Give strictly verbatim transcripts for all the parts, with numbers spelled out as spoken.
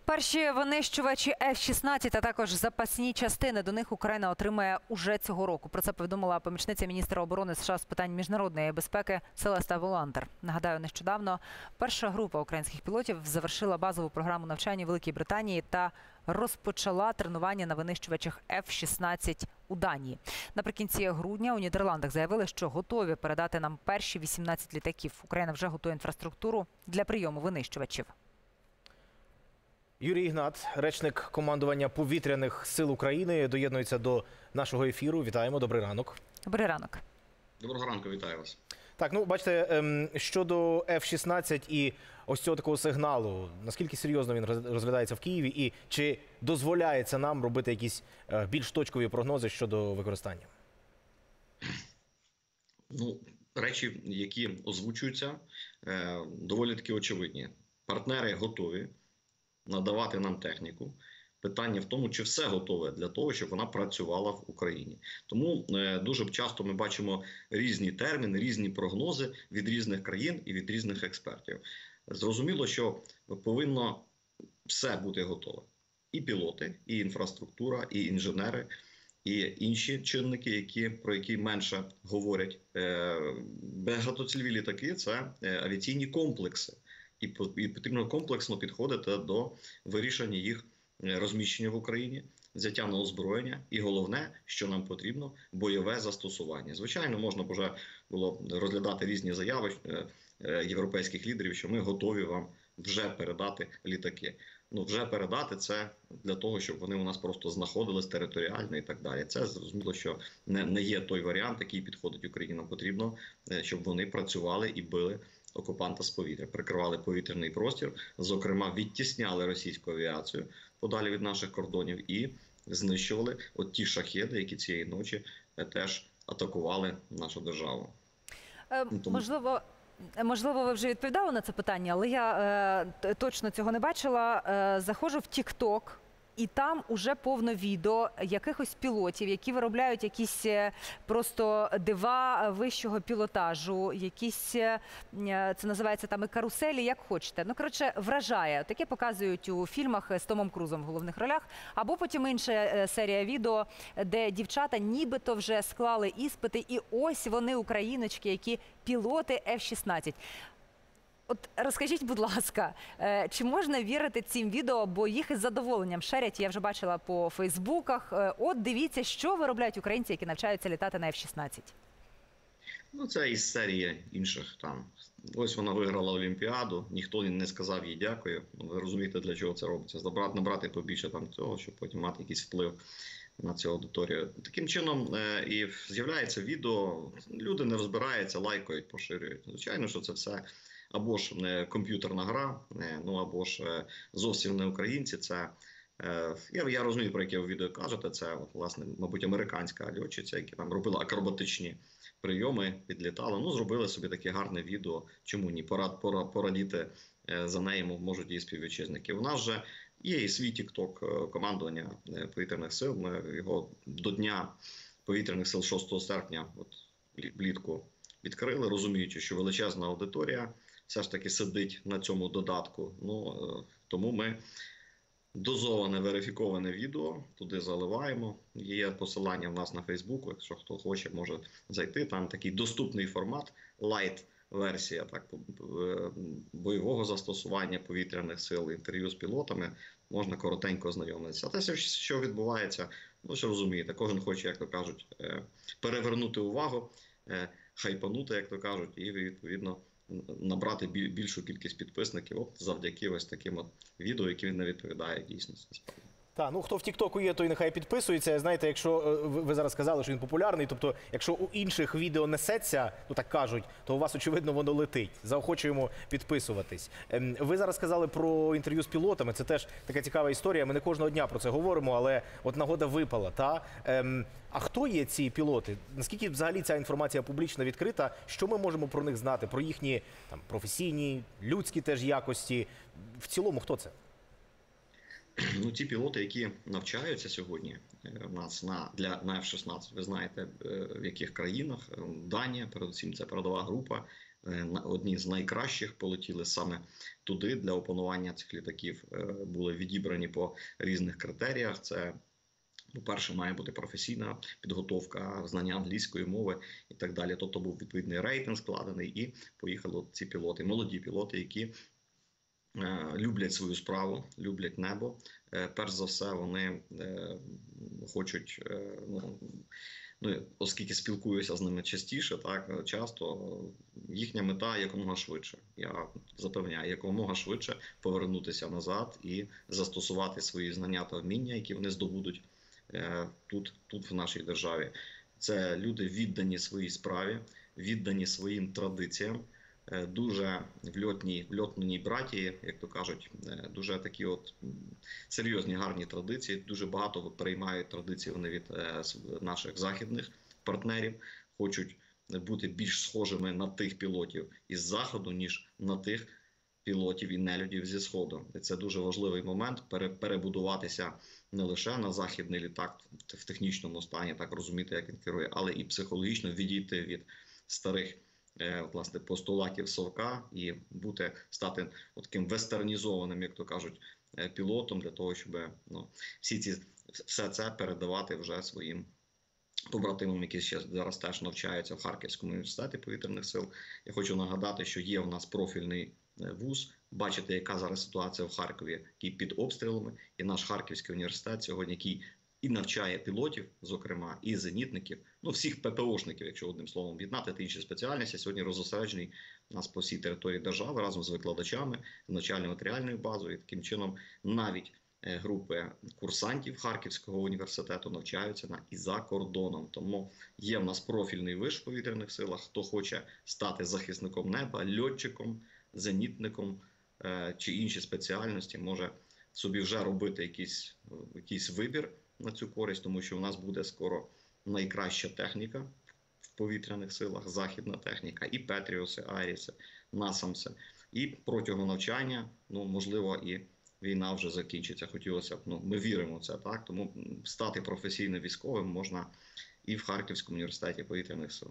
Перші винищувачі Еф шістнадцять, а також запасні частини до них Україна отримає уже цього року. Про це повідомила помічниця міністра оборони США з питань міжнародної безпеки Селеста Волантер. Нагадаю, нещодавно перша група українських пілотів завершила базову програму навчання у Великій Британії та розпочала тренування на винищувачах Еф шістнадцять у Данії. Наприкінці грудня у Нідерландах заявили, що готові передати нам перші вісімнадцять літаків. Україна вже готує інфраструктуру для прийому винищувачів. Юрій Ігнат, речник командування повітряних сил України, доєднується до нашого ефіру. Вітаємо, добрий ранок. Добрий ранок. Доброго ранку, вітаю вас. Так, ну, бачите, щодо Еф шістнадцять і ось цього такого сигналу, наскільки серйозно він розглядається в Києві і чи дозволяється нам робити якісь більш точкові прогнози щодо використання? Ну, речі, які озвучуються, доволі таки очевидні. Партнери готові надавати нам техніку. Питання в тому, чи все готове для того, щоб вона працювала в Україні. Тому е, дуже часто ми бачимо різні терміни, різні прогнози від різних країн і від різних експертів. Зрозуміло, що повинно все бути готове. І пілоти, і інфраструктура, і інженери, і інші чинники, які, про які менше говорять. Е, Багатоцільові літаки – це авіаційні комплекси. І потрібно комплексно підходити до вирішення їх розміщення в Україні, взяття на озброєння і головне, що нам потрібно – бойове застосування. Звичайно, можна б вже було розглядати різні заяви європейських лідерів, що ми готові вам вже передати літаки. Ну, вже передати – це для того, щоб вони у нас просто знаходились територіально і так далі. Це зрозуміло, що не, не є той варіант, який підходить Україні. Нам потрібно, щоб вони працювали і били окупанта з повітря, прикривали повітряний простір, зокрема відтісняли російську авіацію подалі від наших кордонів і знищували от ті шахеди, які цієї ночі теж атакували нашу державу. Е, Тому... Можливо, можливо, ви вже відповідали на це питання, але я е, точно цього не бачила. Е, заходжу в тік-ток. І там уже повно відео якихось пілотів, які виробляють якісь просто дива вищого пілотажу, якісь, це називається там і каруселі, як хочете. Ну, коротше, вражає. Таке показують у фільмах з Томом Крузом в головних ролях. Або потім інша серія відео, де дівчата нібито вже склали іспити, і ось вони, україночки, які пілоти Еф шістнадцять. От розкажіть, будь ласка, чи можна вірити цим відео, бо їх із задоволенням шерять, я вже бачила по фейсбуках. От дивіться, що виробляють українці, які навчаються літати на Еф шістнадцять. Ну, це із серії інших там. Ось вона виграла Олімпіаду, ніхто не сказав їй дякую. Ви розумієте, для чого це робиться. Набрати, набрати побільше там цього, щоб потім мати якийсь вплив на цю аудиторію. Таким чином е, і з'являється відео, люди не розбираються, лайкають, поширюють. Звичайно, що це все або ж не комп'ютерна гра, ну або ж зовсім не українці. Це я, я розумію, про яке ви відео кажете. Це от, власне, мабуть, американська льотчиця, які там робила акробатичні прийоми, підлітали. Ну, зробили собі таке гарне відео. Чому ні? Порад, порад, порадіти за нею можуть її співвітчизники. У нас же є і свій тік-ток командування повітряних сил. Ми його до Дня повітряних сил шостого серпня от, влітку відкрили, розуміючи, що величезна аудиторія все ж таки сидить на цьому додатку. Ну, тому ми дозоване, верифіковане відео туди заливаємо. Є посилання в нас на Фейсбуку, якщо хто хоче, може зайти. Там такий доступний формат, лайт-версія так, бойового застосування повітряних сил, інтерв'ю з пілотами. Можна коротенько ознайомитися. А те, що відбувається, ну, що розумієте, кожен хоче, як то кажуть, перевернути увагу, хайпанути, як то кажуть, і, відповідно, набрати більшу кількість підписників от завдяки ось таким от відео, які не відповідають дійсності. Так, ну хто в тік-току є, той нехай підписується. Знаєте, якщо ви зараз сказали, що він популярний, тобто якщо у інших відео несеться, ну так кажуть, то у вас, очевидно, воно летить. Заохочуємо підписуватись. Ви зараз сказали про інтерв'ю з пілотами, це теж така цікава історія. Ми не кожного дня про це говоримо, але от нагода випала. Та? А хто є ці пілоти? Наскільки взагалі ця інформація публічно відкрита? Що ми можемо про них знати? Про їхні там, професійні, людські теж якості? В цілому, хто це? Ну, ті пілоти, які навчаються сьогодні в нас на, для, на Еф шістнадцять, ви знаєте, в яких країнах. Данія, передусім, це передова група. одні з найкращих полетіли саме туди для опанування цих літаків. Були відібрані по різних критеріях. Це, по-перше, має бути професійна підготовка, знання англійської мови і так далі. Тобто був відповідний рейтинг складений, і поїхали ці пілоти, молоді пілоти, які е, люблять свою справу, люблять небо. Е, перш за все, вони е, хочуть, е, ну, ну, оскільки спілкуюся з ними частіше, так, часто, їхня мета якомога швидше. Я запевняю, якомога швидше повернутися назад і застосувати свої знання та вміння, які вони здобудуть Тут, тут в нашій державі. Це люди віддані своїй справі, віддані своїм традиціям, дуже в льотній, в льотній братії, як то кажуть, дуже такі от серйозні, гарні традиції. Дуже багато переймають традиції вони від наших західних партнерів, хочуть бути більш схожими на тих пілотів із Заходу, ніж на тих пілотів і нелюдів зі Сходу. І це дуже важливий момент – перебудуватися не лише на західний літак в технічному стані, так розуміти, як він керує, але і психологічно відійти від старих власне, постулатів Совка і бути, стати таким вестернізованим, як то кажуть, пілотом, для того, щоб ну, всі ці, все це передавати вже своїм побратимам, які ще зараз теж навчаються в Харківському університеті повітряних сил. Я хочу нагадати, що є в нас профільний вуз. Бачите, яка зараз ситуація в Харкові, який під обстрілами. І наш Харківський університет сьогодні, який і навчає пілотів, зокрема, і зенітників, ну всіх ППОшників, якщо одним словом об'єднати, та інші спеціальності, сьогодні розосереджений у нас по всій території держави разом з викладачами, з навчально-матеріальною базою. І таким чином навіть групи курсантів Харківського університету навчаються на і за кордоном. Тому є в нас профільний виш в повітряних силах. Хто хоче стати захисником неба, льотчиком, зенітником е, чи інші спеціальності, може собі вже робити якийсь, якийсь вибір на цю користь, тому що у нас буде скоро найкраща техніка в повітряних силах, західна техніка, і Петріуси, Айріси, Насамси. І протягом навчання, ну, можливо, і війна вже закінчиться. Хотілося б, ну, ми віримо в це, так? Тому стати професійно військовим можна і в Харківському університеті повітряних сил.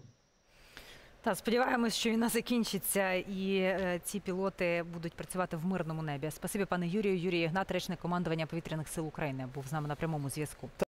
Та сподіваємось, що війна закінчиться і е, ці пілоти будуть працювати в мирному небі. Спасибі, пане Юрію. Юрій Ігнат, речник командування повітряних сил України, був з нами на прямому зв'язку.